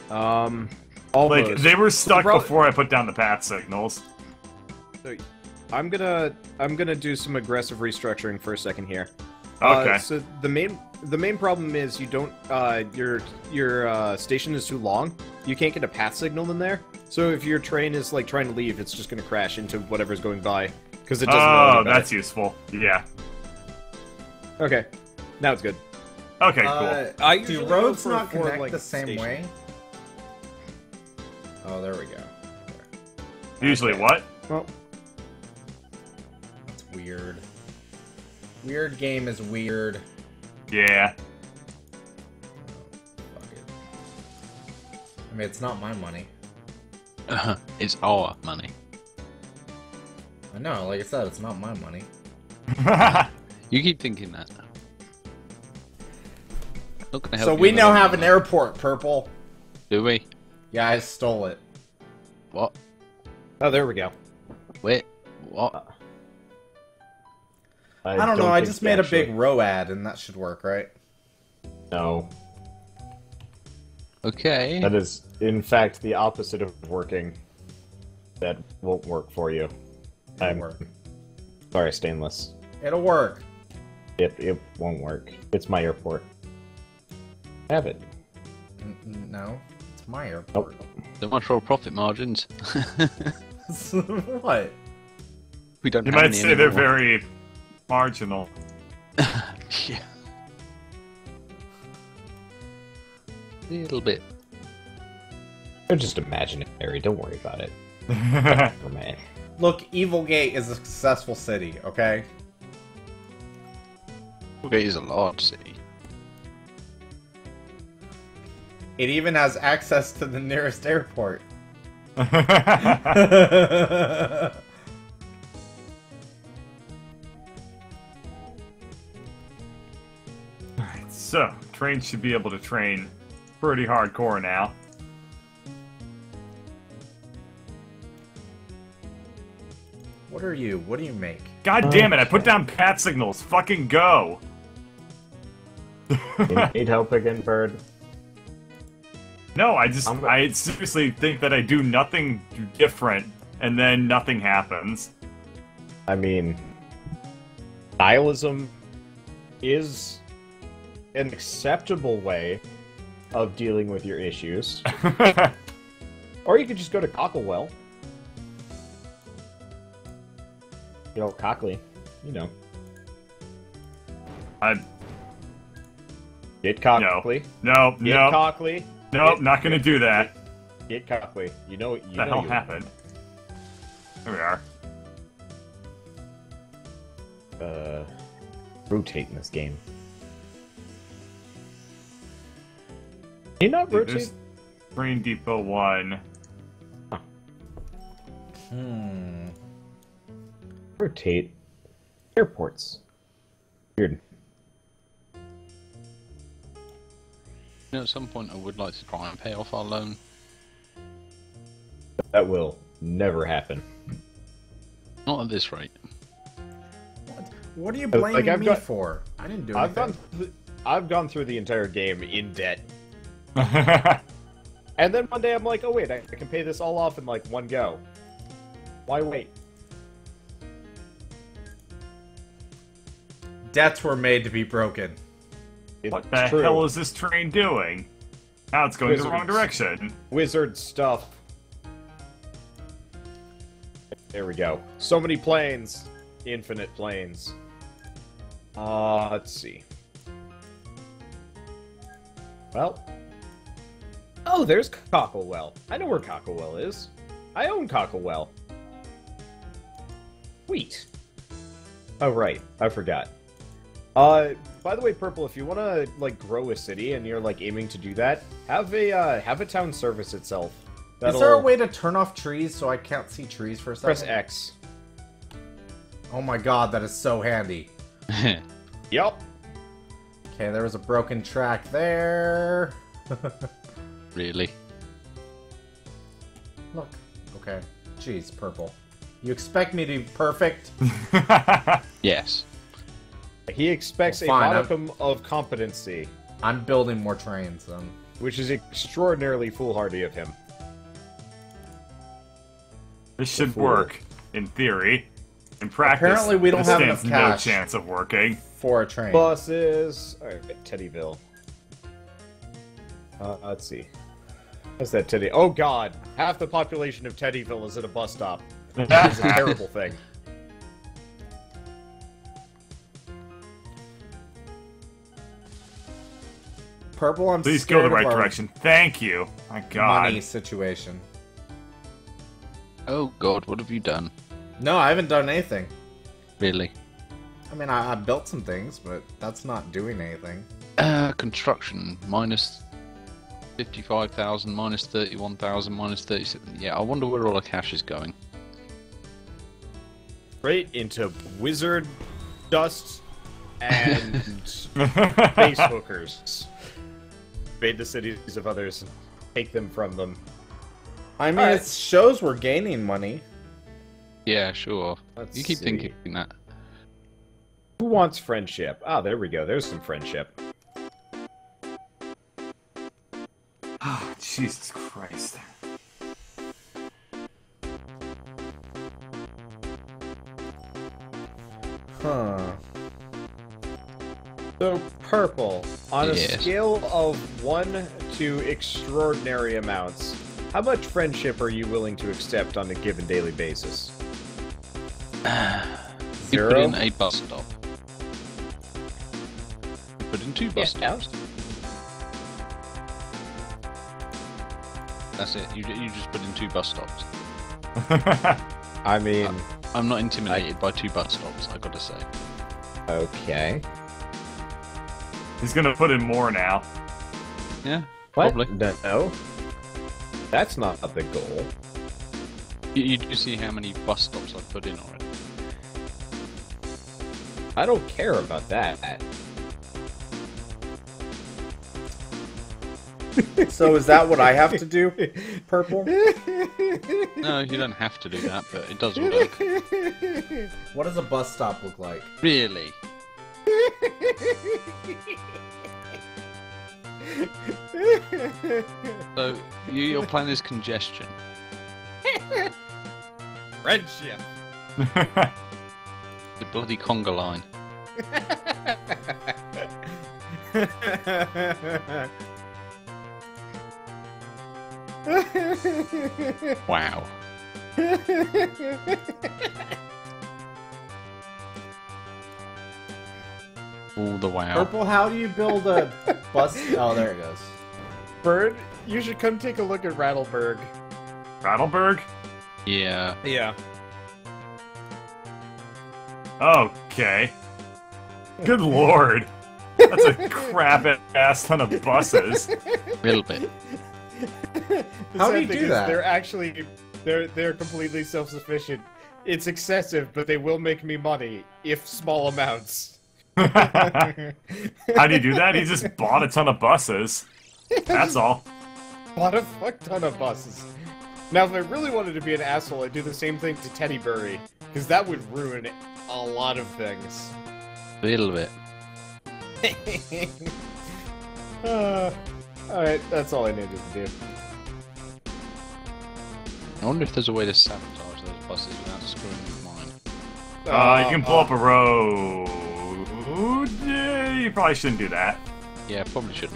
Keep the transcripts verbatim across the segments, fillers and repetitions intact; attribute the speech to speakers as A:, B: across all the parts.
A: Um, almost.
B: Like, they were stuck
A: Pro
B: before I put down the path signals.
A: So, I'm gonna I'm gonna do some aggressive restructuring for a second here.
B: Okay.
A: Uh, so the main the main problem is you don't uh your your uh, station is too long. You can't get a path signal in there. So if your train is like trying to leave, it's just gonna crash into whatever's going by because it doesn't know
B: Oh,
A: any better.
B: that's useful. Yeah.
A: Okay. Now it's good.
B: Okay,
C: Uh,
A: I
C: do
A: usually
C: roads
A: go for-
C: not
A: for,
C: connect
A: like,
C: the same
A: station.
C: way? Oh, there we go.
B: cool. Usually
A: okay.
B: what?
A: Well,
C: That's weird. Weird game is weird.
B: Yeah.
C: Fuck it. I mean, it's not my money.
D: Uh, it's our money.
C: I know, like I said, it's not my money.
D: You keep thinking that. Not gonna help
C: So
D: you
C: we
D: with
C: now
D: that.
C: have an airport, Purple.
D: Do we?
C: Yeah, I stole it.
D: What?
A: oh, there we go.
D: Wait. What?
C: I don't, know, I
A: think
C: just
A: you
C: made
A: actually-
C: a big row ad, and that should work, right?
A: No.
D: Okay.
A: That is, in fact, the opposite of working. That won't work for you.
C: It'll
A: I'm
C: work.
A: sorry, Stainless.
C: It'll work.
A: It, it won't work. It's my airport. Have it.
C: N n- no, it's my airport.
A: Nope.
D: Don't much for profit margins.
C: What?
D: We don't
B: You
D: have
B: might
D: any
B: say they're
D: anymore.
B: very marginal.
D: Yeah. A little bit.
A: They're just imaginary. Don't worry about it. Oh, man.
C: Look, Evil Gate is a successful city, okay?
D: It is a large city.
C: It even has access to the nearest airport.
B: So, trains should be able to train pretty hardcore now.
C: What are you? What do you make?
B: God damn it, I put down path signals. Fucking go.
A: You need help again, Bird?
B: No, I just,
A: I'm-
B: I seriously think that I do nothing different, and then nothing happens.
A: I mean, nihilism is an acceptable way of dealing with your issues. Or you could just go to Cocklewell. You know, Cockley. You know.
B: I,
A: Get Cockley.
B: no,
A: Get
B: no,
A: Cockley.
B: no,
A: Get-
B: not gonna do that.
A: Get Cockley. You know you
B: What the
A: know
B: hell
A: you-
B: happened? There we are.
A: Uh, rotate in this game. Can you not
B: Dude,
A: rotate?
B: there's Train Depot one.
C: Hmm.
A: Rotate airports. Weird.
D: You know, at some point I would like to try and pay off our loan.
A: That will never happen.
D: Not at this rate.
C: What? What are you
A: Uh, like,
C: blaming
A: I've
C: me
A: got-
C: for? I didn't do
A: I've
C: anything.
A: gone, th- I've gone through the entire game in debt,
B: That's
A: and then one day I'm like, oh wait, I, I can pay this all off in like one go. Why wait?
C: Debts were made to be broken.
A: It's
B: What the
A: true.
B: hell is this train doing? Now it's going the wrong
A: Wizards.
B: direction.
A: Wizard stuff? There we go. So many planes, infinite planes. Uh, let's see. Well. Oh, there's Cocklewell. I know where Cocklewell is. I own Cocklewell. Sweet. Oh, right. I forgot. Uh, by the way, Purple, if you want to, like, grow a city and you're, like, aiming to do that, have a, uh, have a town service itself.
C: Is there a way to turn off trees so I can't see trees for a second?
A: Press X.
C: Oh my god, that is so handy.
A: Yup.
C: Okay, there was a broken track there.
D: Really?
C: Look. Okay. Jeez, Purple. You expect me to be perfect?
D: Yes.
A: He expects
C: Well, fine,
A: a modicum of competency.
C: I'm building more trains, then.
A: which is extraordinarily foolhardy of him.
B: This should
A: fool.
B: work, in theory. In practice,
C: Apparently we don't
B: this
C: have
B: stands
C: enough
B: no
C: cash.
B: chance of working.
C: For a train.
A: Buses. Alright, Teddyville. Uh, let's see. What's that Teddy? Oh god! Half the population of Teddyville is at a bus stop. That is a terrible thing.
C: Purple, I'm
B: Please
C: scared
B: go the right
C: of our
B: direction. Thank you. My God.
C: money situation.
D: Oh god, what have you done?
C: No, I haven't done anything.
D: Really?
C: I mean, I, I built some things, but that's not doing anything.
D: Uh, construction, minus fifty-five thousand, minus thirty-one thousand, minus thirty-six. Yeah, I wonder where all the cash is going.
A: Right into wizard dust and base hookers. Invade the cities of others and take them from them.
C: I mean,
A: Alright.
C: it shows we're gaining money.
D: Yeah, sure.
A: Let's
D: you keep
A: see.
D: thinking that.
A: Who wants friendship? Ah, there we go. There's some friendship.
B: Oh, Jesus Christ.
C: Huh.
A: So, purple. On a
D: Yes.
A: scale of one to extraordinary amounts, how much friendship are you willing to accept on a given daily basis?
D: You put
A: Zero?
D: in a bus stop. You put in two bus
A: Yeah.
D: stops. That's it. You, you just put in two bus stops.
A: I mean,
D: I'm not intimidated by two bus stops, I gotta say.
A: okay.
B: He's gonna put in more now.
D: Yeah,
A: What?
D: probably.
A: No. That's not the goal.
D: You, you do see how many bus stops I've put in already.
A: I don't care about that.
C: So is that what I have to do, Purple?
D: No, you don't have to do that, but it does work.
C: What does a bus stop look like?
D: Really? So, you, your plan is congestion.
A: Friendship.
D: The bloody conga line. Wow. All the wow.
C: Purple, how do you build a bus? Oh, there it goes.
A: Bird, you should come take a look at Rattleburg.
B: Rattleburg?
D: Yeah.
A: Yeah.
B: Okay. Good lord. That's a crap ass ton of buses.
D: A little bit.
A: The
C: How do
A: sad
C: you
A: thing
C: do
A: is
C: that?
A: They're actually they're they're completely self-sufficient. It's excessive, but they will make me money if small amounts.
B: How do you do that? He just bought a ton of buses. That's all.
A: Bought a fuck ton of buses. Now, if I really wanted to be an asshole, I'd do the same thing to Teddyberry, because that would ruin a lot of things.
D: A little bit.
A: uh, Alright, that's all I needed to do.
D: I wonder if there's a way to sabotage those buses without screwing with mine.
B: Uh, you can blow up a road. Yeah, you probably shouldn't do that.
D: Yeah, probably shouldn't.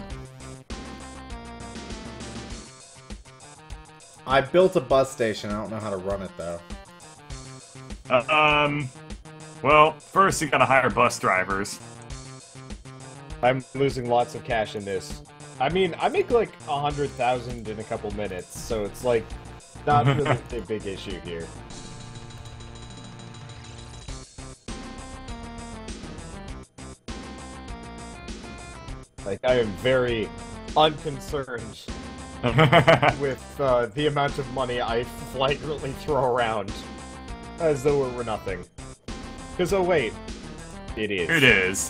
C: I built a bus station. I don't know how to run it though.
B: Uh, um, well, first you gotta hire bus drivers.
A: I'm losing lots of cash in this. I mean, I make like a hundred thousand in a couple minutes, so it's like not really a big issue here. Like, I am very unconcerned with uh, the amount of money I flagrantly throw around, as though it were nothing. Because, oh wait, it is.
B: It is.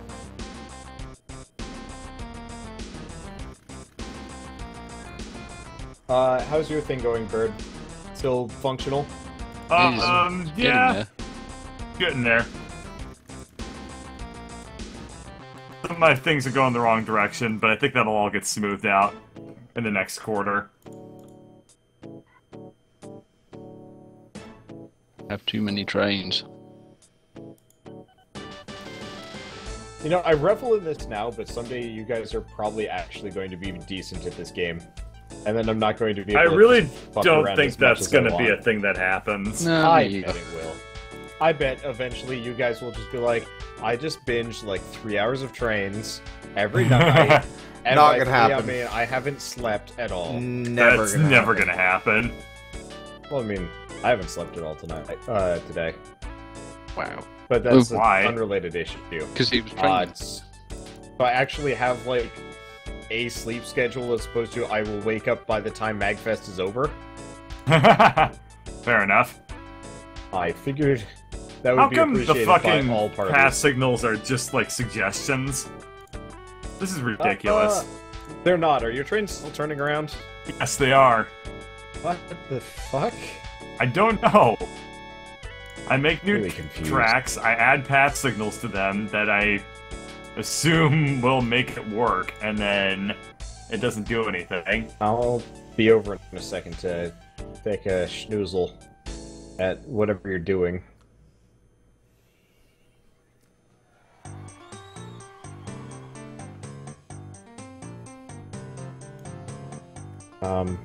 A: Uh, how's your thing going, Bird? Still functional?
B: Uh,
D: It is
B: um,
D: getting
B: yeah,
D: there.
B: getting there. Some, my things are going the wrong direction, but I think that'll all get smoothed out in the next quarter.
D: Have too many trains.
A: You know, I revel in this now, but someday you guys are probably actually going to be decent at this game. And then I'm not going to be able
B: I
A: to
B: really
A: fuck
B: don't
A: around
B: think
A: as much
B: that's
A: as I
B: going to be
A: want.
B: a thing that happens.
D: No,
A: I
D: me
A: bet
D: either.
A: it will. I bet eventually you guys will just be like, I just binged like three hours of trains every night. And
C: Not
A: by
C: gonna
A: three,
C: happen.
A: I mean, I haven't slept at all.
C: Never
B: That's
C: gonna
B: never
C: happen.
B: gonna happen.
A: Well, I mean, I haven't slept at all tonight, uh, today.
D: Wow.
A: But that's
B: Well,
A: an
B: why?
A: unrelated issue.
D: Because he was
A: Uh,
D: training.
A: it's- so I actually have like a sleep schedule as opposed to I will wake up by the time MagFest is over.
B: Fair enough.
A: I figured that would
B: How
A: be
B: come the
A: appreciated
B: fucking
A: by all
B: path
A: parties.
B: signals are just like suggestions? This is ridiculous.
A: Uh, they're not. Are your trains still turning around?
B: Yes, they are.
A: What the fuck?
B: I don't know. I make new
A: Really confused.
B: tracks, I add path signals to them that I assume will make it work, and then it doesn't do anything.
A: I'll be over in a second to take a schnoozle at whatever you're doing. Um...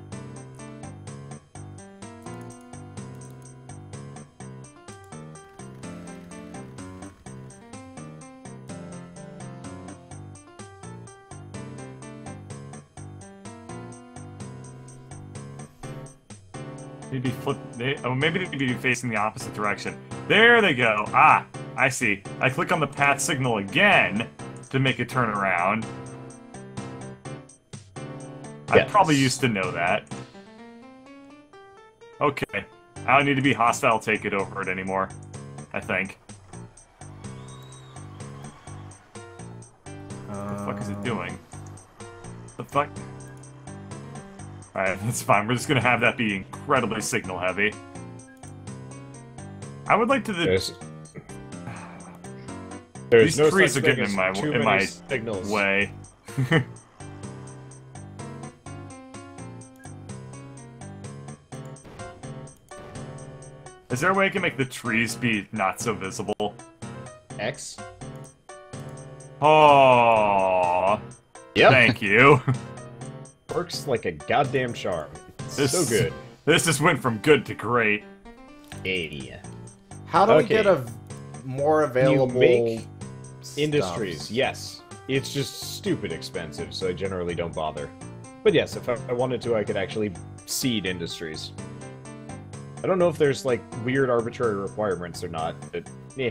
B: Maybe flip. They, oh, maybe they need to be facing the opposite direction. There they go. Ah, I see. I click on the path signal again to make it turn around. I
A: Yes.
B: probably used to know that. Okay. I don't need to be hostile take it over it anymore. I think. What the fuck is it doing? The fuck? Alright, that's fine. We're just gonna have that be incredibly signal heavy. I would like to... The,
A: There's, there's
B: these
A: no
B: trees
A: such
B: are getting
A: thing
B: in my,
A: as too
B: in
A: many
B: my
A: signals.
B: way. Is there a way I can make the trees be not so visible?
A: X?
B: Oh,
A: Yep.
B: thank you.
A: Works like a goddamn charm. It's
B: This-
A: so good.
B: This just went from good to great.
A: Hey.
C: How do we
A: Okay.
C: get a more available
A: make
C: stuff?
A: Industries, yes. It's just stupid expensive, so I generally don't bother. But yes, if I, I wanted to, I could actually seed industries. I don't know if there's, like, weird arbitrary requirements or not, but, eh.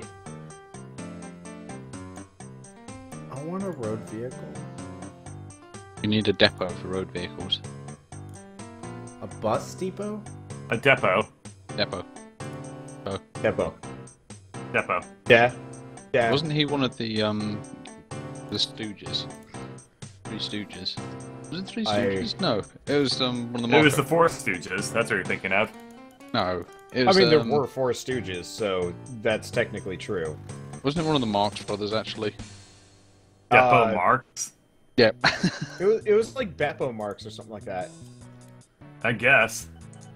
C: I want a road vehicle.
D: You need a depot for road vehicles.
C: A bus depot?
B: A depot.
D: Depot.
A: Depot.
B: Depot.
A: Yeah. Yeah.
D: Wasn't he one of the um the Stooges? Three Stooges. Was it Three
A: I-
D: Stooges? No, it was um one of the.
B: It was the
D: Marco-
B: Four Stooges. That's what you're thinking of.
D: No, it
A: I
D: was.
A: mean, there
D: um,
A: were four Stooges, so that's technically true.
D: Wasn't it one of the Marx brothers actually?
B: Depot
A: Uh,
B: Marks.
D: Yep.
A: It was, it was like Beppo Marks or something like that.
B: I guess.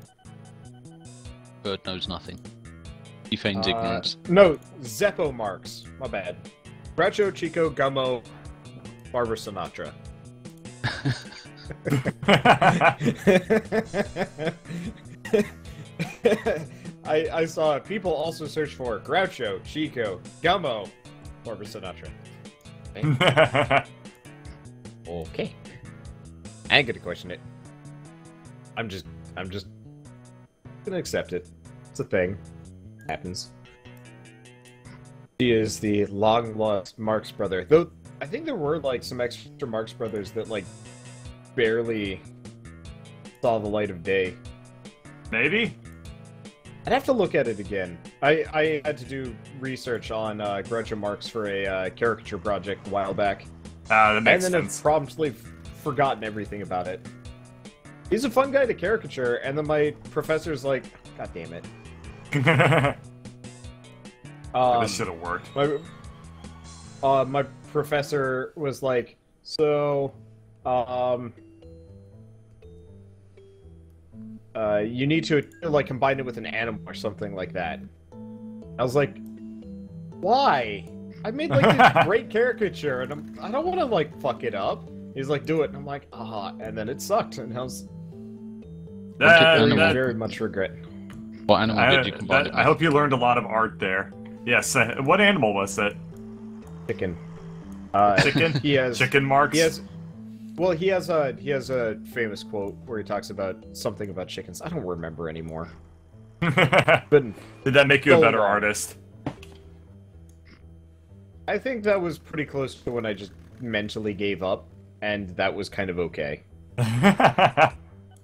D: Bird knows nothing. He feigns
A: Uh,
D: ignorance.
A: No, Zeppo Marks. My bad. Groucho, Chico, Gummo, Barbara Sinatra. I, I saw people also search for Groucho, Chico, Gummo, Barbara Sinatra. Okay. I ain't gonna question it. I'm just, I'm just gonna accept it. It's a thing. Happens. He is the long-lost Marx brother. Though, I think there were, like, some extra Marx brothers that, like, barely saw the light of day.
B: Maybe?
A: I'd have to look at it again. I, I had to do research on uh, Groucho Marx for a uh, caricature project a while back.
B: Ah, that
A: And
B: makes
A: then
B: sense.
A: have promptly f- forgotten everything about it. He's a fun guy to caricature, and then my professor's like, God damn it. Um,
B: this should have worked.
A: my, uh, my professor was like, so, um, uh, you need to like combine it with an animal or something like that. I was like, why? I made like this great caricature, and I'm, I don't want to like fuck it up. He's like, do it, and I'm like, ah, and then it sucked, and I was
B: That,
A: very,
B: that,
A: very much regret.
D: What animal
B: I,
D: did you combine
B: that-
D: it
B: I
D: with?
B: hope you learned a lot of art there. Yes. Uh, what animal was it?
A: Chicken. Uh,
B: Chicken.
A: He has
B: Chicken marks.
A: He has. Well, he has a he has a famous quote where he talks about something about chickens. I don't remember anymore. But
B: Did that make you a
A: Go
B: better
A: on.
B: artist?
A: I think that was pretty close to when I just mentally gave up, and that was kind of okay. I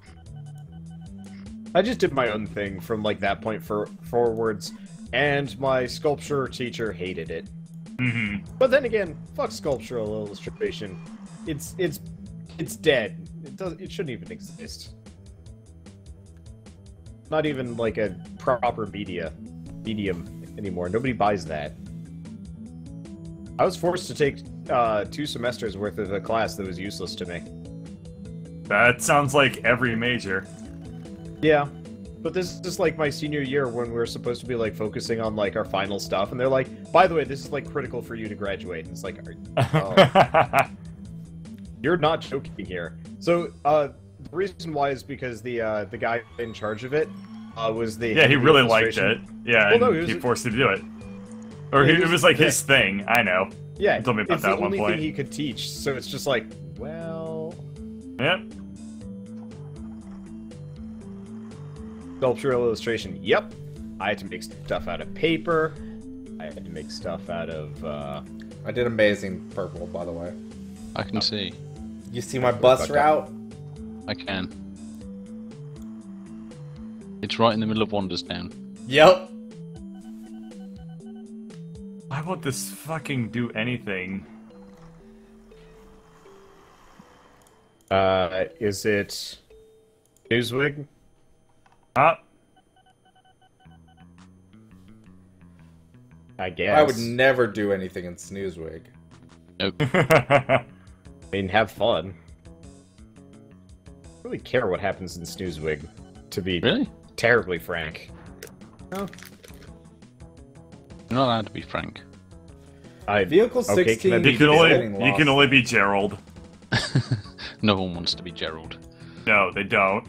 A: just did my own thing from like that point for forwards, and my sculpture teacher hated it.
B: hmm
A: But then again, fuck sculptural illustration. It's it's it's dead. It does it shouldn't even exist. Not even like a proper media medium anymore. Nobody buys that. I was forced to take uh, two semesters worth of a class that was useless to me.
B: That sounds like every major.
A: Yeah, but this is like my senior year when we're supposed to be like focusing on like our final stuff, and they're like, "By the way, this is like critical for you to graduate." And it's like, are, oh, you're not joking here. So uh, the reason why is because the uh, the guy in charge of it uh, was the
B: yeah, he
A: the
B: really liked
A: administration.
B: it. Yeah,
A: Well, no,
B: and
A: he was-
B: he forced you to do it. Or
A: Yeah,
B: he,
A: he
B: it
A: was-
B: was like
A: yeah.
B: his thing. I know.
A: Yeah,
B: He told me about
A: it's
B: that
A: the
B: at one
A: only
B: point.
A: thing he could teach. So it's just like, well,
B: Yep.
A: sculptural illustration. Yep, I had to make stuff out of paper. I had to make stuff out of. Uh,
C: I did amazing purple, by the way.
D: I can see.
C: You see my bus
A: Fuck up.
C: route?
D: I can. It's right in the middle of Wanders Down.
C: Yep.
B: Why won't this fucking do anything?
A: uh, is it Newswig?
B: Huh?
A: I guess.
C: I would never do anything in Snoozewig.
D: Nope.
A: I mean, have fun. I don't really care what happens in Snoozewig, to be
D: Really?
A: terribly frank. No.
D: You're not allowed to be frank.
A: I
C: Vehicle
A: Okay,
C: sixteen
A: can I be-
B: you
C: is
B: can only
C: getting
B: you
C: lost.
B: can only be Gerald.
D: No one wants to be Gerald.
B: No, they don't.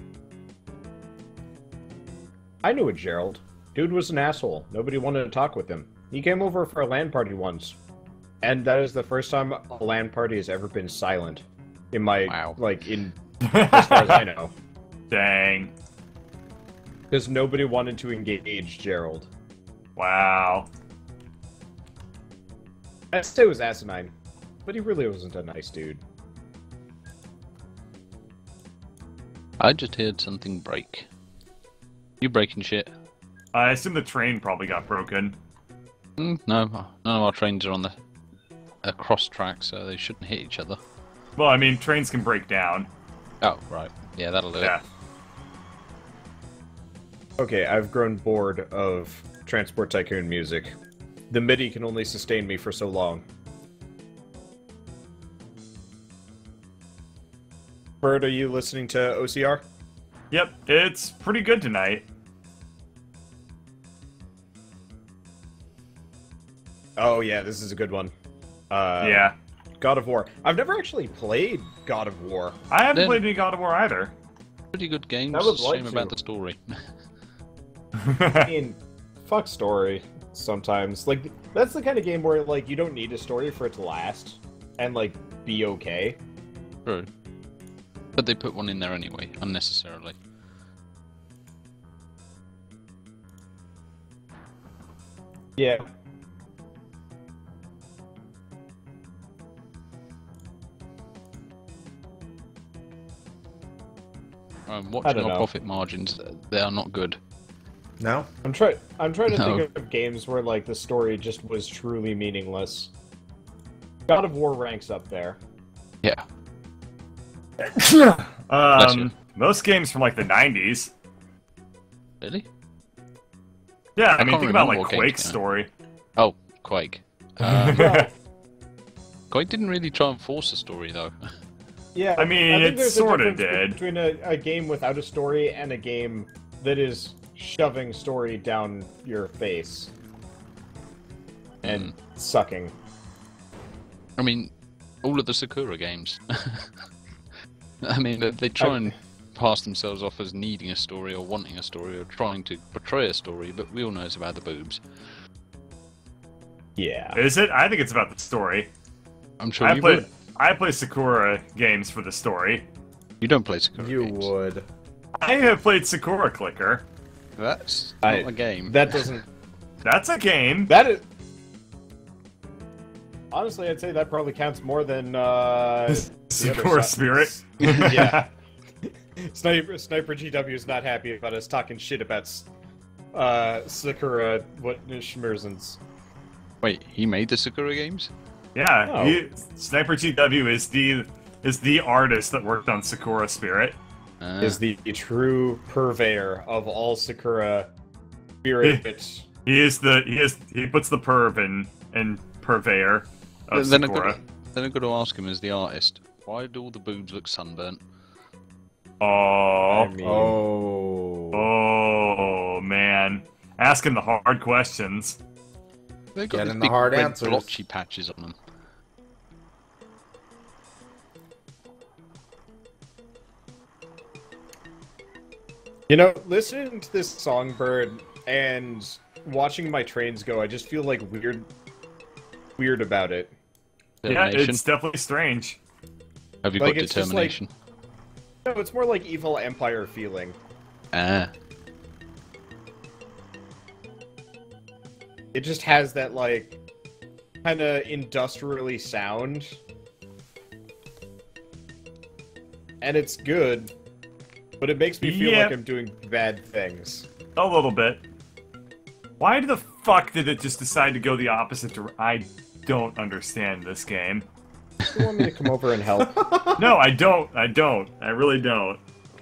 A: I knew a Gerald. Dude was an asshole. Nobody wanted to talk with him. He came over for a LAN party once. And that is the first time a LAN party has ever been silent. In my,
D: Wow.
A: like, in, as far as I know.
B: Dang.
A: Because nobody wanted to engage Gerald.
B: Wow.
A: I'd say it was asinine. But he really wasn't a nice dude.
D: I just heard something break. You breaking shit?
B: I assume the train probably got broken.
D: Mm, no, none of our trains are on the a cross track, so they shouldn't hit each other.
B: Well, I mean, trains can break down.
D: Oh, right. Yeah, that'll do
B: Yeah.
D: it.
A: Okay, I've grown bored of Transport Tycoon music. The MIDI can only sustain me for so long. Bird, are you listening to O C R?
B: Yep, it's pretty good tonight.
A: Oh yeah, this is a good one. Uh,
B: yeah.
A: God of War. I've never actually played God of War.
B: I haven't
D: Then-
B: played any God of War either.
D: Pretty good game.
A: I
D: Just
A: would
D: a
A: like
D: shame
A: to.
D: about the story.
A: I mean, fuck story sometimes. Like, that's the kind of game where, like, you don't need a story for it to last and, like, be okay.
D: True. But they put one in there anyway, unnecessarily.
A: Yeah.
D: Um, watching
A: don't
D: our
A: know.
D: profit margins, they are not good.
C: No?
A: I'm trying. I'm trying to
D: No.
A: think of games where like the story just was truly meaningless. God of War ranks up there.
D: Yeah. Bless you.
B: um, most games from like the nineties.
D: Really?
B: Yeah, I,
D: I
B: mean,
D: can't
B: think about
D: remember
B: like
D: what games
B: Quake's
D: came out.
B: story.
D: Oh, Quake. Um,
A: Well,
D: I didn't really try and force a story though.
A: Yeah,
B: I mean,
A: I think
B: it
A: there's a
B: sorta
A: difference
B: did.
A: between a, a game without a story and a game that is shoving story down your face and sucking.
D: I mean, all of the Sakura games. I mean, they, they try
A: I-
D: and pass themselves off as needing a story or wanting a story or trying to portray a story, but we all know it's about the boobs.
A: Yeah.
B: Is it? I think it's about the story.
D: I'm sure
B: I
D: you
B: play
D: would.
B: I play Sakura games for the story.
D: You don't play Sakura
C: You
D: games.
C: would.
B: I have played Sakura Clicker.
D: That's
A: I-
D: not a game.
A: That doesn't.
B: That's a game.
A: That is. Honestly, I'd say that probably counts more than uh, the
B: Sakura
A: other
B: Spirit.
A: si- Yeah. Sniper Sniper G W is not happy about us talking shit about uh, Sakura what Schmerzens.
D: Wait, he made the Sakura games?
B: Yeah,
A: Oh.
B: he, Sniper G W is the is the artist that worked on Sakura Spirit.
D: Uh,
A: Is the true purveyor of all Sakura spirits.
B: He is the he is he puts the perv in in purveyor of
D: then, I've
B: Sakura.
D: got to, then I've got to ask him as the artist, why do all the boobs look sunburnt?
B: Oh,
A: I mean,
C: Oh.
B: oh man, asking the hard questions.
D: They've got
C: Getting
D: these
C: the
D: big
C: hard
D: red
C: answers.
D: blotchy patches on them.
A: you know, listening to this songbird and watching my trains go, I just feel like weird, weird about it.
B: Yeah,
D: Determination.
B: it's definitely strange.
D: Have you
A: like,
D: got
A: it's just like-
D: determination?
A: No, it's more like Evil Empire feeling.
D: Ah,
A: It just has that like kind of industrially sound, and it's good, but it makes me feel
B: Yeah.
A: like I'm doing bad things.
B: A little bit. Why the fuck did it just decide to go the opposite direction? I don't understand this game.
A: You want me to come over and help?
B: No, I don't. I don't. I really don't.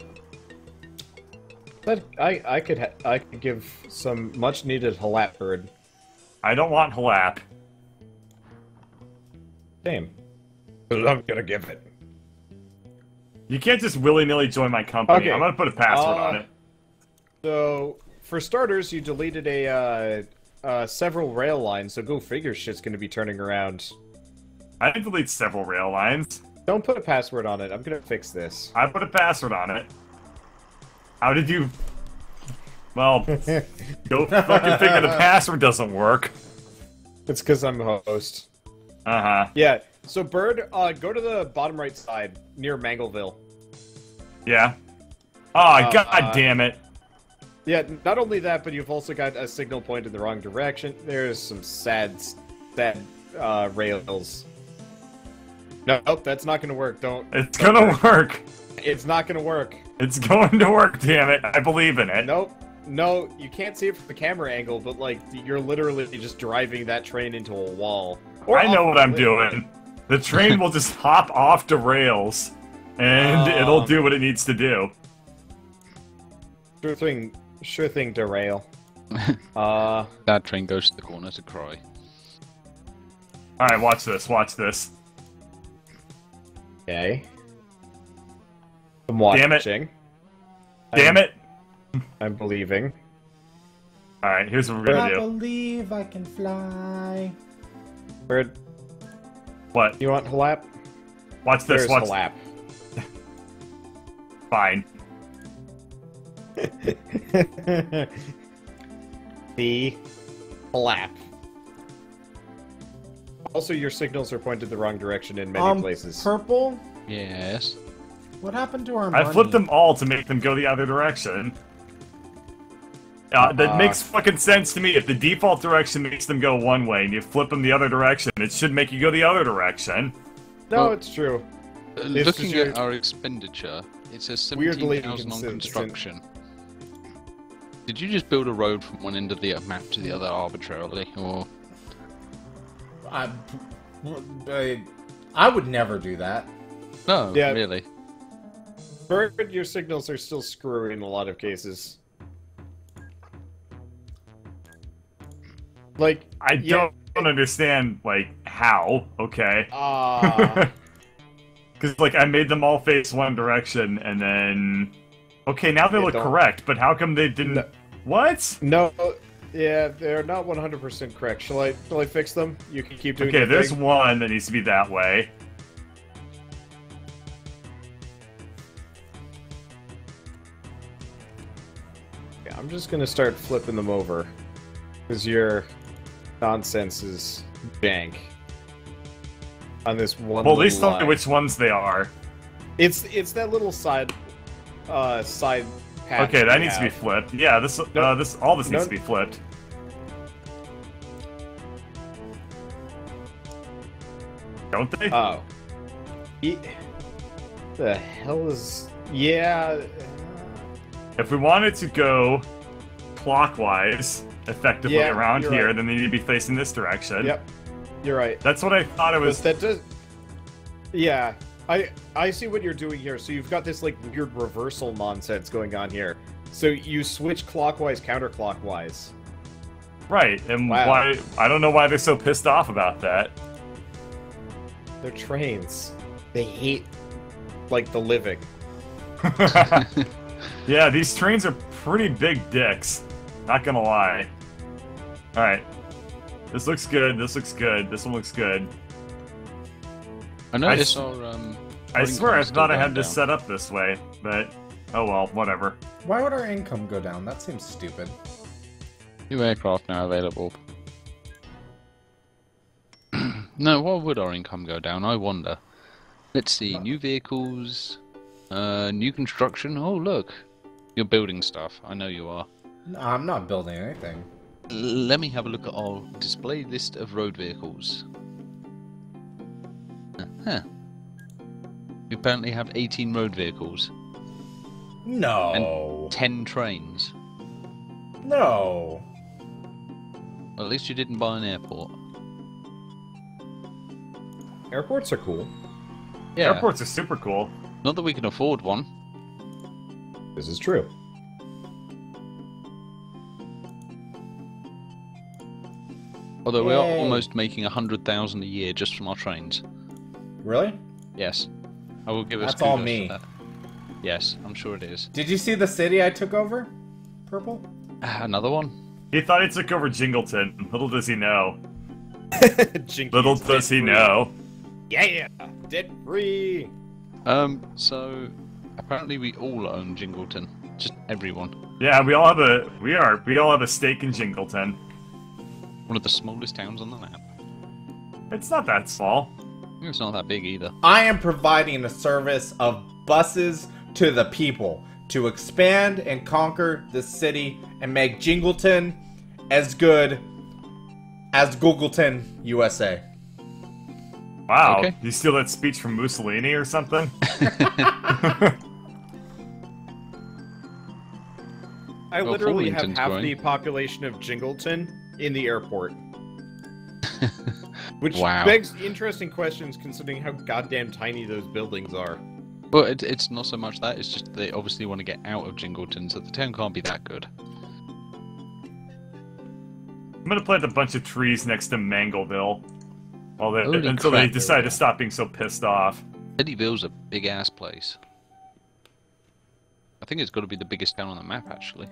A: But I, I could, ha I could give some much needed halap bird.
B: I don't want Halap.
A: Same. But I'm gonna give it.
B: You can't just willy-nilly join my company.
A: Okay.
B: I'm gonna put a password
A: Uh,
B: on it.
A: So, for starters, you deleted a uh, uh, several rail lines, so go figure shit's gonna be turning around.
B: I did delete several rail lines.
A: Don't put a password on it. I'm gonna fix this.
B: I put a password on it. How did you... Well, go fucking figure the password doesn't work.
A: It's because I'm a host.
B: Uh-huh.
A: Yeah. So, Bird, uh, go to the bottom right side near Mangleville.
B: Yeah. Oh,
A: Uh,
B: god
A: uh,
B: damn it.
A: Yeah. Not only that, but you've also got a signal point in the wrong direction. There's some sad, sad uh, rails. No, nope, that's not gonna work. Don't.
B: It's
A: don't
B: gonna
A: work.
B: work.
A: It's not gonna work.
B: It's going to work, damn it. I believe in it.
A: Nope. No, you can't see it from the camera angle, but like you're literally just driving that train into a wall. Or
B: I know
A: off
B: what
A: the
B: I'm
A: cliff.
B: doing. The train will just hop off the rails, and
A: Oh.
B: it'll do what it needs to do.
A: Sure thing. Sure thing. Derail. uh.
D: that train goes to the corner to cry.
B: Alright, watch this, watch this.
A: Okay. I'm
B: Damn it.
A: watching.
B: Damn
A: I'm,
B: it!
A: I'm believing.
B: Alright, here's what we're
C: I
B: gonna do.
C: believe I can fly.
A: Bird,
B: What?
A: you want halap?
B: Watch this,
A: There's
B: watch
A: halap.
B: Fine.
A: The halap. Also, your signals are pointed the wrong direction in many
C: um,
A: places.
C: Purple?
D: Yes.
C: What happened to our
B: I
C: money?
B: flipped them all to make them go the other direction. Uh, that
A: Uh,
B: makes fucking sense to me. If the default direction makes them go one way and you flip them the other direction, it should make you go the other direction.
A: No,
D: Well-
A: it's true.
D: Uh,
A: It's
D: Looking
A: just your-
D: at our expenditure, it says
A: Weirdly
D: seventeen thousand on
A: inconsistent.
D: construction. Did you just build a road from one end of the map to the other arbitrarily, or
C: I, I, I would never do that.
D: no?
A: Yeah.
D: Really?
A: Bird, your signals are still screwy in a lot of cases. Like,
B: I
A: yeah,
B: don't understand, like, How? Okay.
A: Ah.
B: Because, like, I made them all face one direction, and then... Okay, now they
A: Yeah,
B: look
A: don't-
B: correct, but how come they didn't...
A: No.
B: What?
A: No, yeah, they're not one hundred percent correct. Shall I, shall I fix them? You can keep doing
B: Okay,
A: your
B: there's
A: thing.
B: one that needs to be that way.
A: Yeah, I'm just gonna start flipping them over. Because your nonsense is jank. On this one
B: Well, at least
A: little
B: tell me
A: line.
B: which ones they are.
A: It's, it's that little side, uh, side patch
B: Okay, that
A: we
B: needs to be
A: have.
B: flipped. Yeah, this, uh,
A: No.
B: this, all this needs
A: No.
B: to be flipped. Don't they?
A: Oh. E the hell is... Yeah...
B: If we wanted to go clockwise, effectively
A: Yeah,
B: around
A: you're
B: here,
A: right.
B: then they need to be facing this direction.
A: Yep. You're right.
B: That's what I thought it
A: But
B: was.
A: that does... Yeah. I I see what you're doing here. So you've got this, like, weird reversal nonsense going on here. So you switch clockwise, counterclockwise.
B: Right, and
A: Wow.
B: why... I don't know why they're so pissed off about that.
A: They're trains. They hate, like, the living.
B: Yeah, these trains are pretty big dicks. Not gonna lie. Alright. This looks good, this looks good, this one looks good.
D: I noticed
B: s-
D: our um.
B: I
D: loading
B: swear I
D: time's still
B: thought I
D: going
B: had this
D: down.
B: set up this way, but... Oh well, whatever.
C: Why would our income go down? That seems stupid.
D: New aircraft now available. No, why would our income go down? I wonder. Let's see, new vehicles, uh, new construction. Oh look, you're building stuff. I know you are.
C: No, I'm not building anything.
D: L let me have a look at our display list of road vehicles. Huh. We apparently have eighteen road vehicles,
C: No.
D: ten trains.
C: No.
D: Well, at least you didn't buy an airport.
A: Airports are cool.
D: Yeah.
B: Airports are super cool.
D: Not that we can afford one.
A: This is true.
D: Although we are
C: Yay.
D: almost making a hundred thousand a year just from our trains.
C: Really?
D: Yes, I will give us.
C: That's all
D: kudos
C: me.
D: for that. Yes, I'm sure it is.
C: Did you see the city I took over? Purple?
D: Ah, another one.
B: He thought he took over Jingleton. Little does he know.
A: Jinky
B: Little
A: is
B: does he
A: debt-free.
B: know.
A: Yeah! Debt free!
D: Um, so apparently we all own Jingleton. Just everyone.
B: Yeah, we all have a we are we all have a stake in Jingleton.
D: One of the smallest towns on the map.
B: It's not that small.
D: It's not that big either.
C: I am providing a service of buses to the people to expand and conquer the city and make Jingleton as good as Googleton, U S A.
B: Wow,
D: Okay.
B: you steal that speech from Mussolini or something?
A: I
D: Well,
A: literally have
D: Fullerton's
A: half
D: growing.
A: the population of Jingleton in the airport. Which
D: Wow.
A: begs interesting questions considering how goddamn tiny those buildings are.
D: Well, it, it's not so much that. It's just they obviously want to get out of Jingleton, so the town can't be that good.
B: I'm gonna plant a bunch of trees next to Mangleville. While they,
D: Holy
B: until
D: crap,
B: they decide
D: there
B: to
D: we
B: stop being so pissed off.
D: Eddyville's a big ass place. I think it's got to be the biggest town on the map, actually.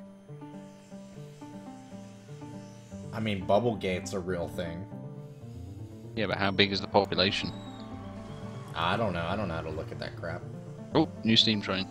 C: I mean, Bubblegate's a real thing.
D: Yeah, but how big is the population?
C: I don't know. I don't know how to look at that crap.
D: Oh, new steam train.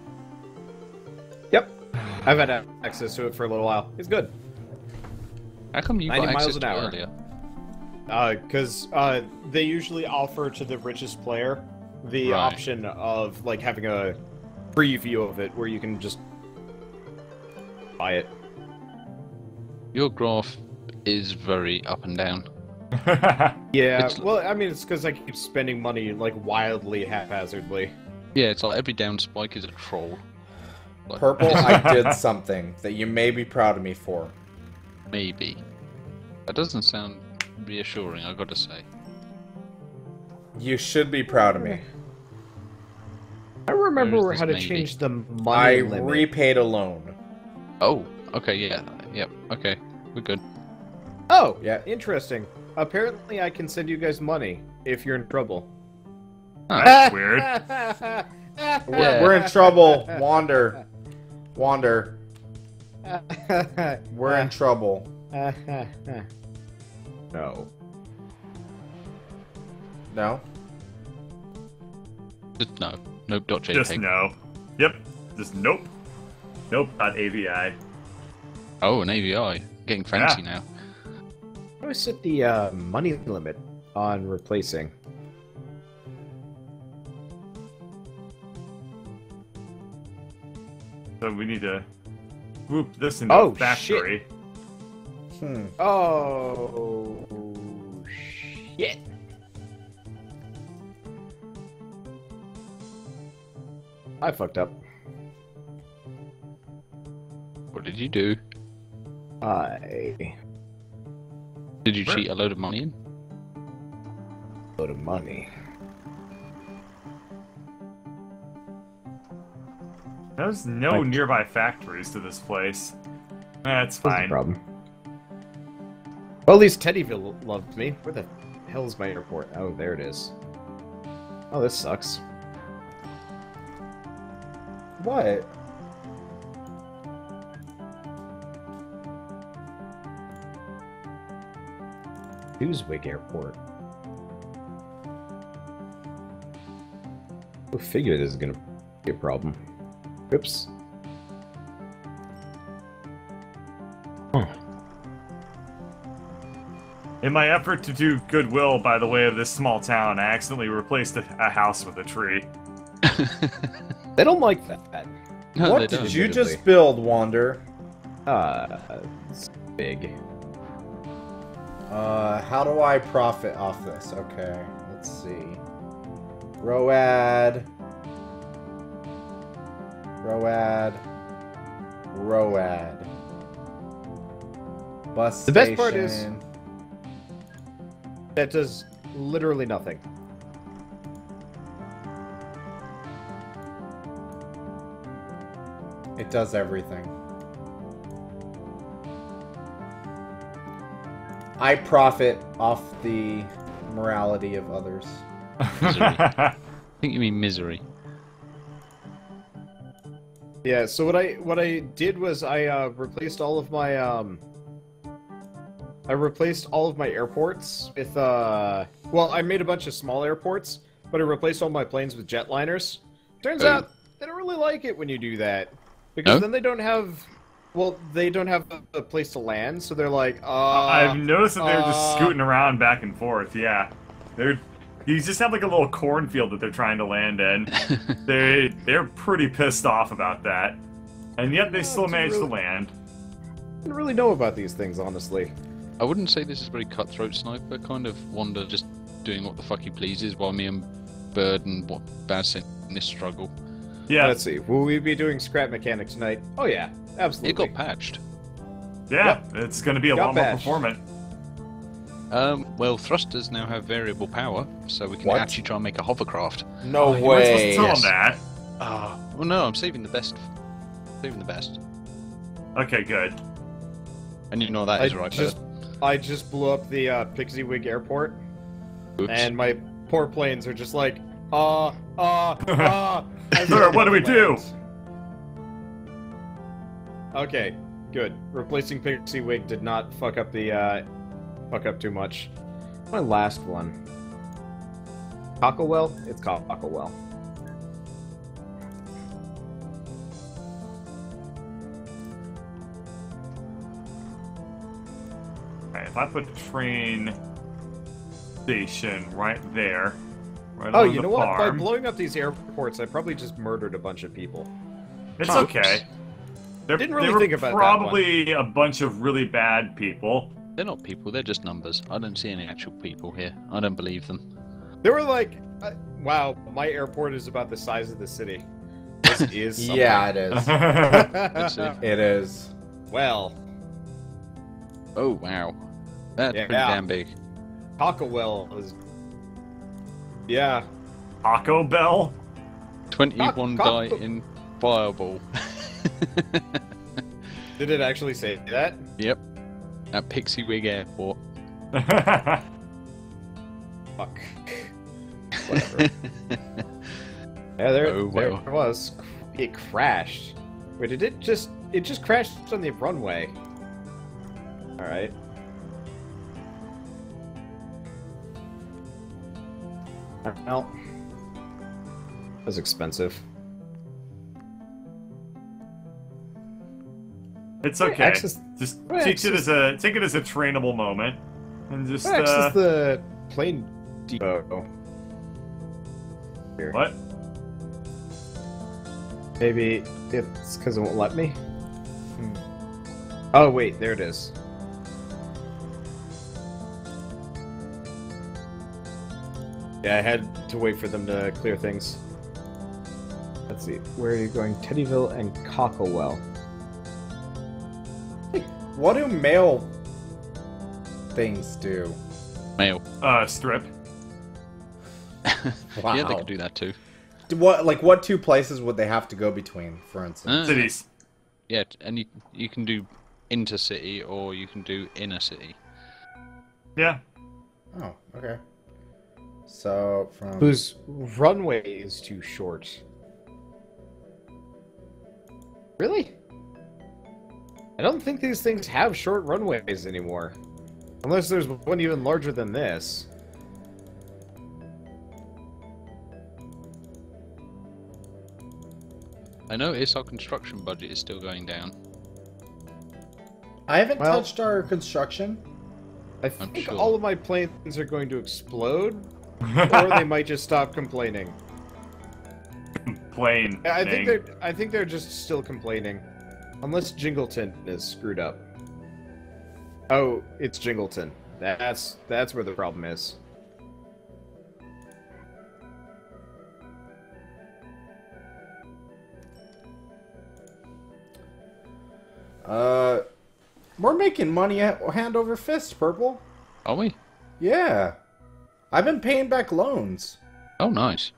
A: Yep. I've had access to it for a little while. It's good.
D: How come you got
A: ninety miles
D: access
A: an
D: to it
A: hour.
D: earlier?
A: Because uh, uh, they usually offer to the richest player the
D: Right.
A: option of like having a free view of it where you can just buy it.
D: Your graph is very up and down.
A: Yeah,
D: It's-
A: well, I mean, it's because I keep spending money like wildly haphazardly.
D: Yeah, it's like every down spike is a troll. Like,
C: Purple, I did something that you may be proud of me for.
D: maybe. That doesn't sound reassuring, I gotta say.
C: You should be proud of me.
A: I remember
D: Where is
A: how to
D: this
A: change the money
C: I
A: limit.
C: repaid a loan.
D: Oh, okay, yeah, yep, okay, we're good.
A: Oh,
C: Yeah.
A: interesting. apparently I can send you guys money if you're in trouble.
B: That's weird.
C: We're, we're in trouble. Wander. Wander. We're in trouble.
A: No.
C: No?
D: Just no. Nope. Dot JPEG.
B: Just no. Yep. Just nope. Nope. Not A V I.
D: Oh, an A V I. Getting fancy
B: Yeah.
D: now.
A: How do I set the uh, money limit on replacing?
B: So we need to group this into
A: Oh,
B: a factory.
C: Hmm.
A: Oh shit! I fucked up.
D: What did you do?
A: I
D: Did you
B: Where-
D: cheat a load of money in?
A: load of money.
B: There's no
A: Like-
B: nearby factories to this place. That's
A: That's the
B: fine.
A: problem. Well, at least Teddyville loved me. Where the hell is my airport? Oh, there it is. Oh, this sucks.
C: What?
A: Newswig Airport. Go figure this is gonna be a problem. Oops. Huh.
B: In my effort to do goodwill by the way of this small town, I accidentally replaced a, a house with a tree.
A: They don't like that.
D: No,
C: what
D: they
C: did
D: don't.
C: you
A: admittedly.
C: just build, Wander?
A: Uh, it's big.
C: Uh, how do I profit off this? Okay, let's see. Road. Road. Road. Bus
A: The best part is-
C: station.
A: That does literally nothing.
C: It does everything. I profit off the morality of others.
D: I think you mean misery.
A: Yeah. So what I what I did was I uh, replaced all of my um. I replaced all of my airports with uh. Well, I made a bunch of small airports, but I replaced all my planes with jetliners. Turns
D: Oh.
A: out they don't really like it when you do that, because
D: No?
A: then they don't have. Well, they don't have a, a place to land, so they're like, uh.
B: I've noticed that they're just
A: uh,
B: scooting around back and forth. Yeah, they're. You just have like a little cornfield that they're trying to land in. they they're pretty pissed off about that, and yet they
A: Yeah,
B: still
A: it's
B: manage
A: really-
B: to land.
A: I don't really know about these things, honestly.
D: I wouldn't say this is very cutthroat sniper, kind of Wander just doing what the fuck he pleases while me and Bird and what bad sin in this struggle.
B: Yeah,
A: Let's see. Will we be doing scrap mechanic tonight? Oh yeah, absolutely.
D: It got patched.
B: yeah, it's going to be a
A: Got
B: lot more
A: bashed.
B: performant.
D: Um, well, thrusters now have variable power, so we can
C: What?
D: actually try and make a hovercraft.
C: No
B: Oh, you weren't supposed to
C: way.
B: tell
D: Yes.
B: them that.
D: Ah, well, no, I'm saving the best. Saving the best.
B: Okay, good.
D: And you know that
A: I
D: is right,
A: just,
D: Bird.
A: I just blew up the uh, Pixie Wig Airport,
D: Oops.
A: and my poor planes are just like, uh, uh, uh. as
B: Sir,
A: they
B: what do we do?
A: land. Okay, good. Replacing Pixie Wig did not fuck up the, uh, fuck up too much. My last one. Cocklewell? It's called Cocklewell.
B: Alright, if I put the train station right there, right
A: Oh,
B: on
A: you
B: the
A: know what? By
B: farm,
A: blowing up these airports, I probably just murdered a bunch of people.
B: it's
A: Huh.
B: okay. They're,
A: Didn't really
B: they were
A: think about that
B: probably a bunch of really bad people.
D: They're not people, they're just numbers. I don't see any actual people here. I don't believe them.
A: They were like, uh, wow, my airport is about the size of the city. This is something.
C: Yeah, it is.
D: Let's see.
C: It is.
A: Well,
D: Oh, wow. That's
A: Yeah.
D: pretty damn big.
A: Cocklewell is... Yeah.
B: Taco Bell?
D: twenty-one
A: Cock-
D: die in Fireball.
A: Did it actually say that?
D: Yep. At Pixie Wig Airport.
A: Fuck. Whatever. Yeah, there,
D: Oh,
A: there
D: well.
A: it was. It crashed. Wait, did it just... It just crashed on the runway. Alright. Well... That was expensive.
B: It's
A: What
B: okay.
A: access-
B: Just
A: what
B: take it
A: access-
B: as a take it as a trainable moment, and just
A: What access
B: uh,
A: the plane depot? Here.
B: what?
A: Maybe it's because it won't let me? Hmm. Oh, wait, there it is. Yeah, I had to wait for them to clear things. Let's see, where are you going? Teddyville and Cocklewell.
C: What do mail things do?
D: Mail.
B: Uh, strip.
C: Wow.
D: Yeah, they could do that too.
C: What, like, what two places would they have to go between, for instance?
D: Uh,
B: Cities.
D: Yeah, t- and you you can do intercity or you can do inner city.
B: Yeah.
C: Oh, okay. So, from...
A: Whose runway is too short. Really? I don't think these things have short runways anymore. Unless there's one even larger than this.
D: I notice our construction budget is still going down.
C: I haven't
A: Well-
C: touched our construction.
A: I
D: I'm
A: think
D: sure.
A: all of my planes are going to explode, or they might just stop complaining.
B: Plain.
A: I think
B: thing.
A: they're I think they're just still complaining. Unless Jingleton is screwed up. Oh, it's Jingleton. That's that's where the problem is.
C: Uh, we're making money at hand over fist, Purple.
D: Are we?
C: Yeah. I've been paying back loans.
D: Oh, nice.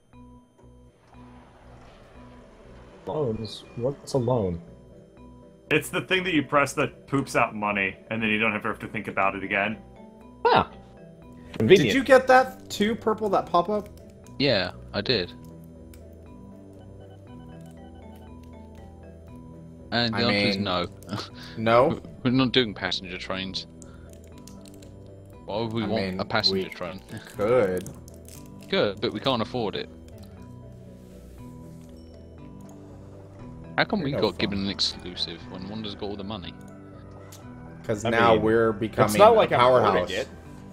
E: Loans? What's a loan?
B: It's the thing that you press that poops out money, and then you don't ever have to think about it again.
A: Ah, convenient.
C: Did you get that too, Purple, that pop-up?
D: Yeah, I did. And the
C: I
D: answer is
C: mean-
D: no.
C: No?
D: We're not doing passenger trains. Why would we
C: I
D: want
C: mean,
D: a passenger
C: we-
D: train?
C: Good.
D: Good, but we can't afford it. How come we
C: You're no
D: got
C: fun.
D: given an exclusive when Wanda's got all the money?
C: Because
A: I
C: now
A: mean,
C: we're becoming
A: It's not like
C: a
A: I'm hoarding
C: powerhouse.
A: it.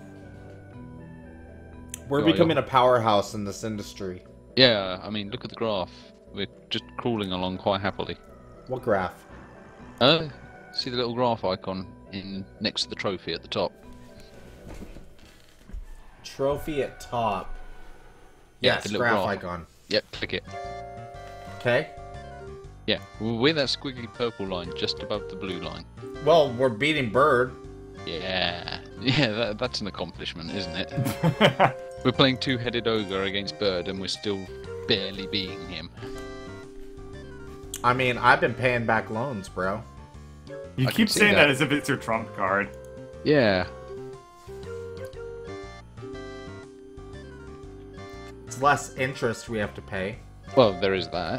C: We're
D: Yeah,
C: becoming a powerhouse in this industry.
D: Yeah, I mean, look at the graph. We're just crawling along quite happily.
C: What graph?
D: Uh, see the little graph icon in next to the trophy at the top?
C: Trophy at top.
D: Yeah,
C: Yes,
D: the little
C: graph
D: graph.
C: icon.
D: Yep, click it.
C: Okay.
D: Yeah, we're that squiggly purple line just above the blue line.
C: Well, we're beating Bird.
D: Yeah, yeah, that, that's an accomplishment, isn't it? We're playing two-headed ogre against Bird, and we're still barely beating him.
C: I mean, I've been paying back loans, bro.
B: You
D: I
B: keep
D: can see
B: saying
D: that.
B: that as if it's your trump card.
D: Yeah,
C: It's less interest we have to pay.
D: well, there is that.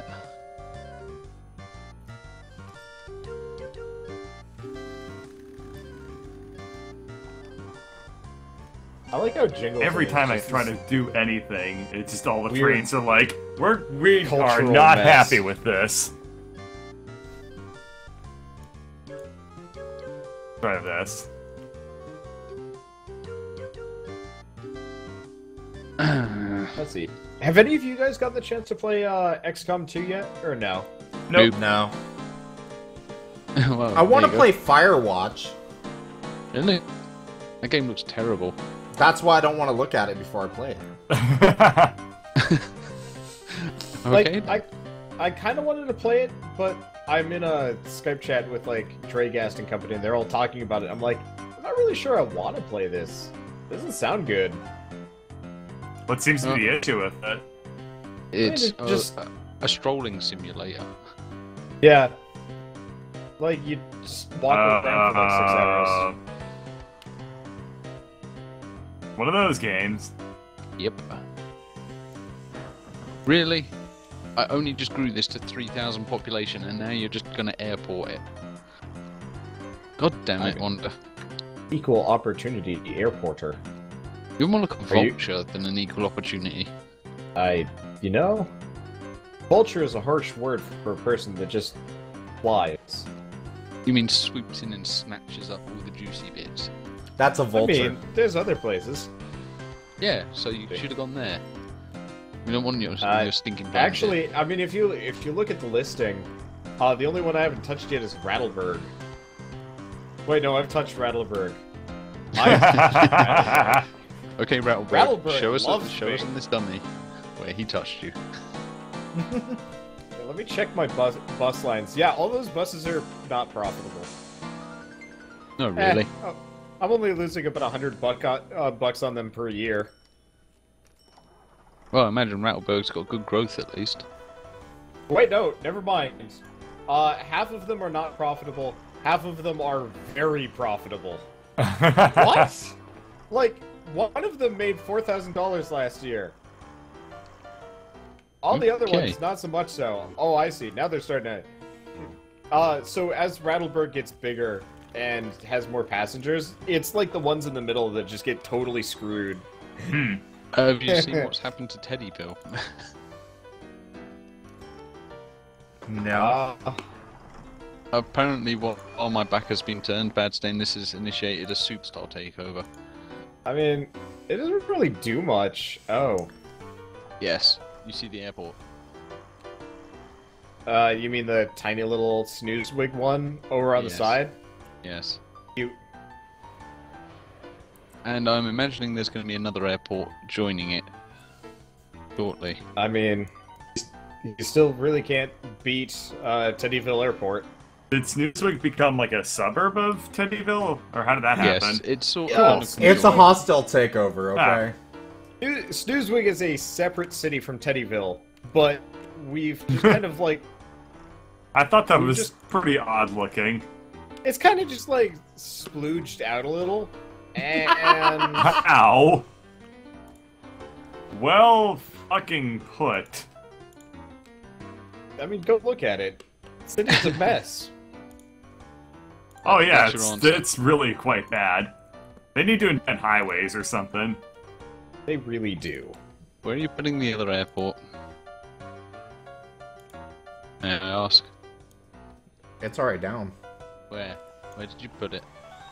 A: I like how Jingle.
B: Every
A: is
B: time I
A: just
B: try
A: this-
B: to do anything, it's just all the
A: Weird
B: trains are like, we're we are
A: cultural
B: not
A: mess.
B: happy with this. Try this.
A: Let's see. Have any of you guys got the chance to play uh, X COM two yet, or no?
B: Nope.
C: No.
D: Well,
C: I want to
D: there you
C: play Firewatch.
D: go. Really? That game looks terrible.
C: That's why I don't want to look at it before I play it.
D: Okay.
A: Like, I, I kind of wanted to play it, but I'm in a Skype chat with like Trey and company, and they're all talking about it. I'm like, I'm not really sure I want to play this. Doesn't sound good.
B: What seems to be the issue with it?
D: It's
A: it
D: a,
A: just-
D: a, a strolling simulator.
A: Yeah. Like you just walk around for like six hours.
B: Uh, One of those games.
D: Yep. Really? I only just grew this to three thousand population, and now you're just gonna airport it. God damn it,
A: I-
D: Wanda.
A: Equal opportunity airporter.
D: You're more like a
A: Are you-
D: vulture than an equal opportunity.
A: I, you know, vulture is a harsh word for a person that just flies.
D: You mean swoops in and snatches up all the juicy bits?
C: That's a vulture.
A: I mean, there's other places.
D: Yeah, so you should have gone there. We don't want your,
A: Uh,
D: your stinking brain
A: Actually, I mean, if you if you look at the listing, uh, the only one I haven't touched yet is Rattleburg. Wait, no, I've touched Rattleburg. I've touched Rattleburg.
D: bit. Okay, Rattleburg,
A: Rattleburg
D: show us,
A: loves
D: show
A: me.
D: us in this dummy where he touched you.
A: Yeah, let me check my bus bus lines. Yeah, all those buses are not profitable.
D: No,
A: Eh,
D: really.
A: oh, I'm only losing about a hundred buck uh, bucks on them per year.
D: Well, I imagine Rattleburg's got good growth at least.
A: Wait, no, never mind. Uh, half of them are not profitable. Half of them are very profitable. What? Like, one of them made four thousand dollars last year. All the other
D: Okay.
A: ones, not so much so. Oh, I see. Now they're starting to... Uh, so as Rattleburg gets bigger and has more passengers, it's like the ones in the middle that just get totally screwed.
B: Hmm.
D: Uh, have you seen what's happened to Teddyville?
C: No.
A: Uh,
D: Apparently, while while my back has been turned, Bad Stain, this has initiated a superstar takeover.
A: I mean, it doesn't really do much. Oh.
D: Yes, you see the airport.
A: Uh, you mean the tiny little snooze wig one over on
D: Yes.
A: the side?
D: Yes.
A: You...
D: And I'm imagining there's going to be another airport joining it shortly.
A: I mean, you still really can't beat uh, Teddyville Airport.
B: Did Snoozewig become like a suburb of Teddyville? Or how did that happen?
D: Yes, it's sort
A: Yeah,
D: of.
A: it's-
D: kind of
C: It's a hostile takeover, okay?
A: Snoozewig is a separate city from Teddyville, but we've just kind of like...
B: I thought that
A: We
B: was
A: just-
B: pretty odd looking.
A: It's kind of just like splooged out a little, and...
B: Ow! Well fucking put.
A: I mean, go look at it. The city's a mess.
B: Oh yeah,
D: That's your
B: it's,
D: answer.
B: it's really quite bad. They need to invent highways or something.
A: They really do.
D: Where are you putting the other airport? May I ask?
C: It's already down.
D: Where? Where did you put it?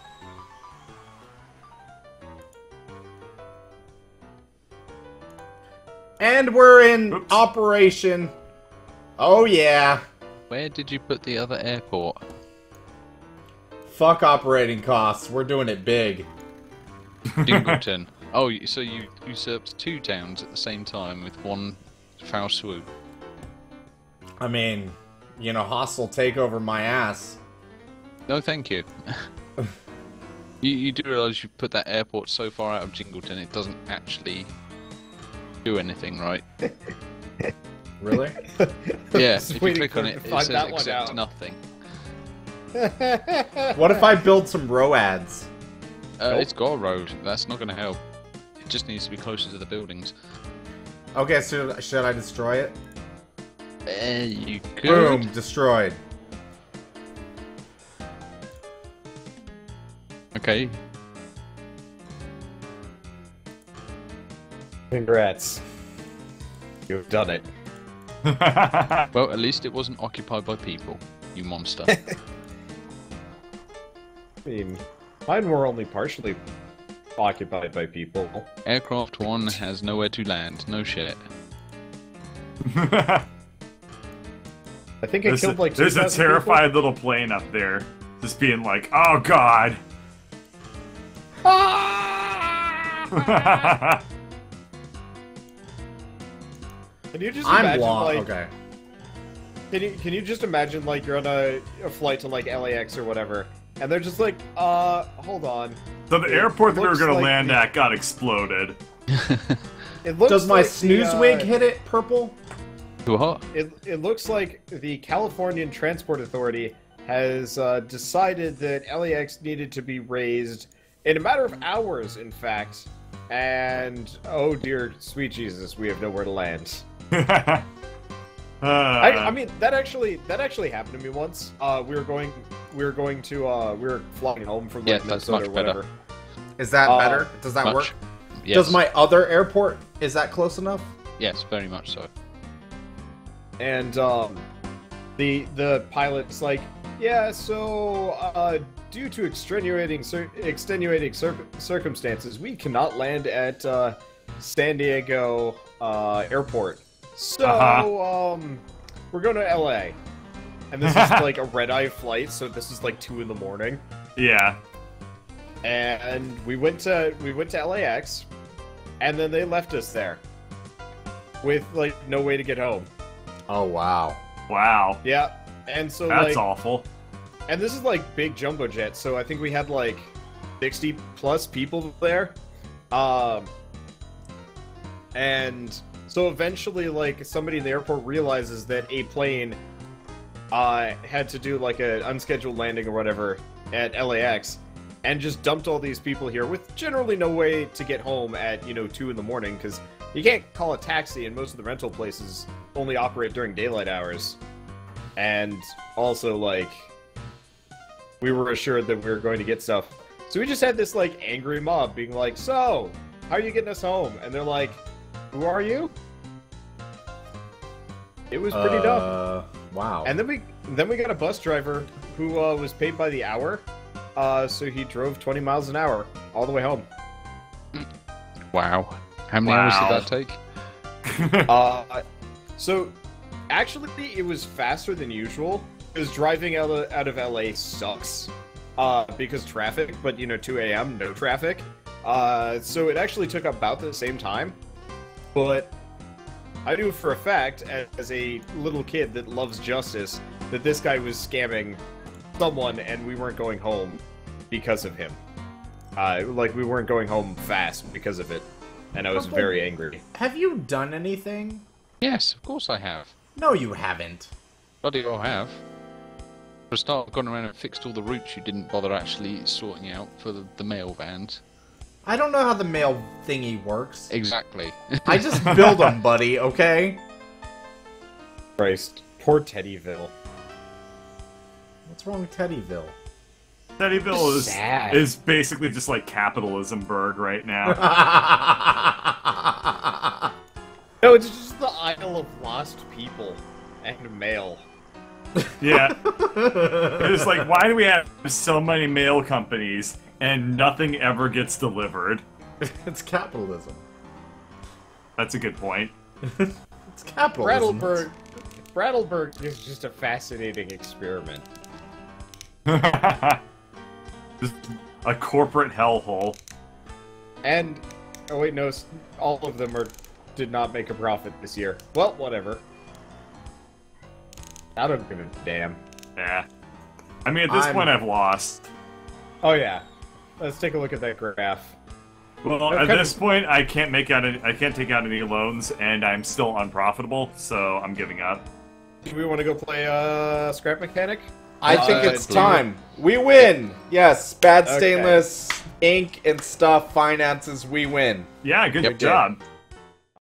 C: And we're in
B: Oops.
C: operation. Oh yeah.
D: Where did you put the other airport?
C: Fuck operating costs. We're doing it big.
D: Dingleton. Oh, y- so you usurped two towns at the same time with one foul swoop.
C: I mean, you know, hostile takeover my ass.
D: No, thank you. you, you do realise you put that airport so far out of Jingleton it doesn't actually do anything, right?
C: Really?
D: Yeah,
A: Just
D: if you
A: waiting
D: click
A: for
D: on
A: him
D: it,
A: to
D: it
A: find
D: says
A: that one
D: accept
A: out.
D: nothing.
C: What if I build some roads?
D: Uh,
A: Nope.
D: It's got a road. That's not going to help. It just needs to be closer to the buildings.
C: Okay, so should I destroy it?
D: Uh, you could.
C: Boom, destroyed.
D: Okay.
A: Congrats. You've done it.
D: Well, at least it wasn't occupied by people, you monster.
A: I mean, mine were only partially occupied by people.
D: Aircraft one has nowhere to land. No shit.
A: I think I
B: There's,
A: killed
B: a,
A: like
B: there's a
A: two thousand
B: terrified little plane up there, just being like, "Oh God!"
A: Can you just
C: I'm
A: imagine
C: long.
A: like?
C: Okay.
A: Can you can you just imagine like you're on a, a flight to like L A X or whatever, and they're just like, uh, hold on.
B: So the
A: It
B: airport that we were
A: looks
B: gonna
A: like
B: land
A: the-
B: at got exploded.
A: It looks
C: Does my
A: like the,
C: snooze
A: uh,
C: wig hit it purple?
D: Too hot?
A: It, it looks like the Californian Transport Authority has uh, decided that L A X needed to be raised in a matter of hours, in fact. And oh dear, sweet Jesus, we have nowhere to land.
B: uh,
A: I, I mean, that actually that actually happened to me once. Uh, we were going we were going to uh, we were flying home from like,
D: Yeah, that's
A: Minnesota
D: much
A: or whatever.
D: better.
C: Is that
A: Uh,
C: better? Does that
D: Much.
C: work?
D: Yes.
C: Does my other airport, is that close enough?
D: Yes, very much so.
A: And um, the the pilot's like, yeah, so uh, due to extenuating cir extenuating cir circumstances, we cannot land at uh, San Diego uh, Airport. So
B: Uh-huh.
A: um, we're going to L A, and this is like a red-eye flight, so this is like two in the morning.
B: yeah.
A: And we went to we went to L A X, and then they left us there with like no way to get home.
C: Oh, wow.
B: Wow.
A: Yeah, and so
B: That's
A: like,
B: awful.
A: and this is like big jumbo jet, so I think we had like sixty plus people there, um, and so eventually like somebody in the airport realizes that a plane uh had to do like an unscheduled landing or whatever at L A X. And just dumped all these people here with generally no way to get home at, you know, two in the morning, because you can't call a taxi, and most of the rental places only operate during daylight hours. And also, like, we were assured that we were going to get stuff. So we just had this, like, angry mob being like, so, how are you getting us home? And they're like, who are you? It was pretty dumb.
C: Uh, wow.
A: And then we then we got a bus driver who uh, was paid by the hour. Uh, so he drove twenty miles an hour all the way home.
D: Wow. How many
B: Wow.
D: hours did that take?
A: uh, so actually, it was faster than usual because driving out of, out of L A sucks. Uh, because traffic, but you know, two A M no traffic. Uh, so it actually took about the same time. But I knew for a fact, as a little kid that loves justice, that this guy was scamming someone, and we weren't going home because of him. Uh, like, we weren't going home fast because of it, and I was
C: Okay.
A: very angry.
C: Have you done anything?
D: Yes, of course I have.
C: No, you haven't.
D: Bloody well have. For a start, I've gone around and fixed all the routes you didn't bother actually sorting out for the, the mail vans.
C: I don't know how the mail thingy works.
D: Exactly.
C: I just build them, buddy, okay?
A: Christ. Poor Teddyville.
C: What's wrong with Teddyville?
B: Teddyville is
A: Sad.
B: is basically just like capitalismburg right now.
A: No, it's just the Isle of Lost People and mail.
B: Yeah. It's like, why do we have so many mail companies and nothing ever gets delivered?
C: It's capitalism.
B: That's a good point.
C: It's capitalism.
A: Brattleboro, Brattleboro is just a fascinating experiment.
B: Just a corporate hellhole.
A: And, oh wait, no, s- all of them are did not make a profit this year. Well, whatever. I don't give a damn.
B: Yeah. I mean, at this
C: I'm-
B: point, I've lost.
A: Oh yeah, let's take a look at that graph.
B: Well,
A: I've
B: at
A: kind
B: this
A: of-
B: point, I can't make out any, I can't take out any loans, and I'm still unprofitable, so I'm giving up.
A: Do we want to go play uh, Scrap Mechanic?
C: I think
A: Uh,
C: it's
A: do-
C: time. We win! Yes, bad
A: Okay.
C: stainless, ink and stuff, finances, we win.
B: Yeah, good
D: Yep.
B: job.